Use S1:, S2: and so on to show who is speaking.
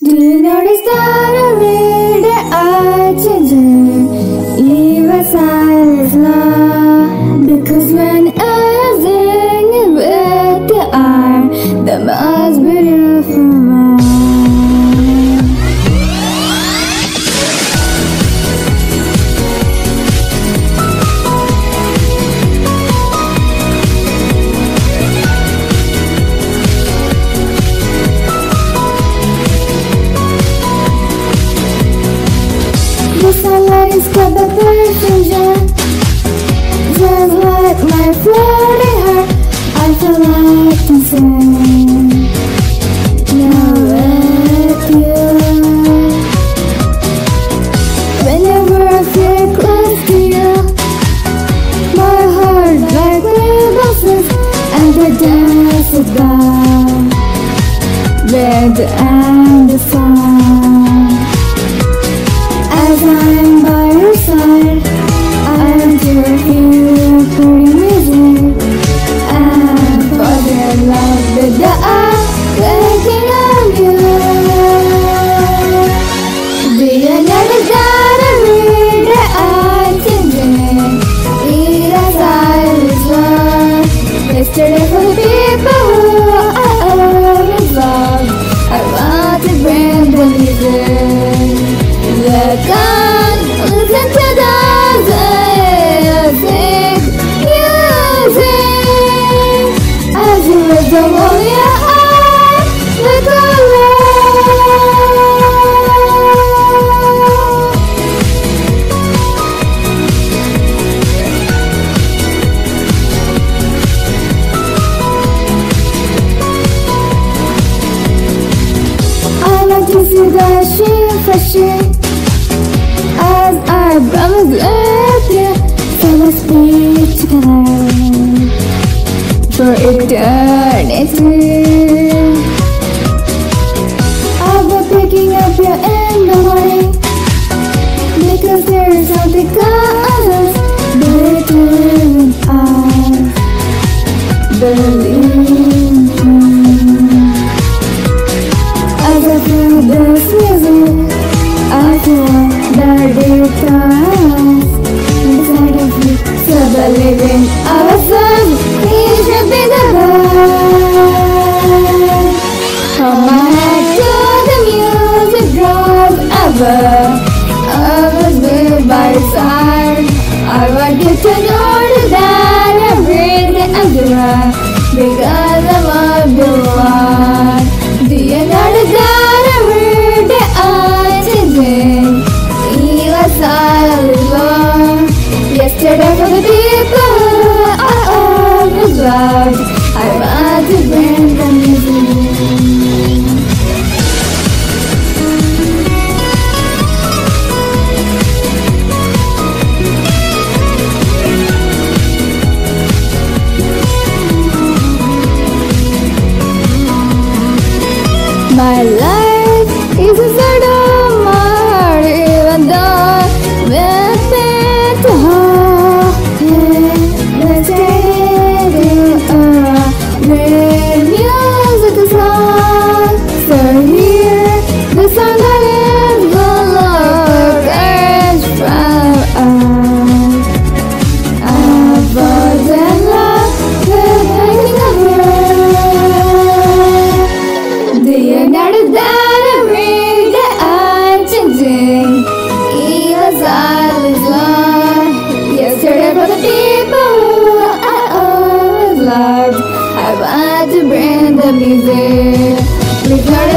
S1: Do you notice that every day I change it? Leave a silence love. Because when I sing it with the art, the most beautiful one. The sunlight is got the perfusion, just like my floating heart. I feel like the same now with you. Whenever I feel close to you, my heart like pulses and the dance is gone with the end of song. As I'm by your side, I'm to hear pretty music and fall in love with the eye thinking of you. Do you notice that every day I change it? Eat as I was one. Yesterday for the people who I always loved, I want to bring the music. Look on, listen to the music as you read the wall, your eyes with the I like to see the sheen flashing as I promise with you, so let's be together for eternity. I'll be picking up you in the morning, because there is something causes between us. Believe me, as I feel this music, I feel the deep thoughts inside of me. So believing ourselves, we should be the best. Hold my head to the music drop ever. Always be by your side. I want you to know that every day I'm doing, because I love you one. Do you notice that every day I change it? Yesterday for the people I always loved, I want to bring the music. My life is a sort of my heart, even though with it to hold it. Let's take it with music is on. So here, the song that is the Lord is from us. I was in love with thinking of you. Do you notice that every day I'm changing? Even silence one. Yesterday for the people I always loved, I want to bring the music.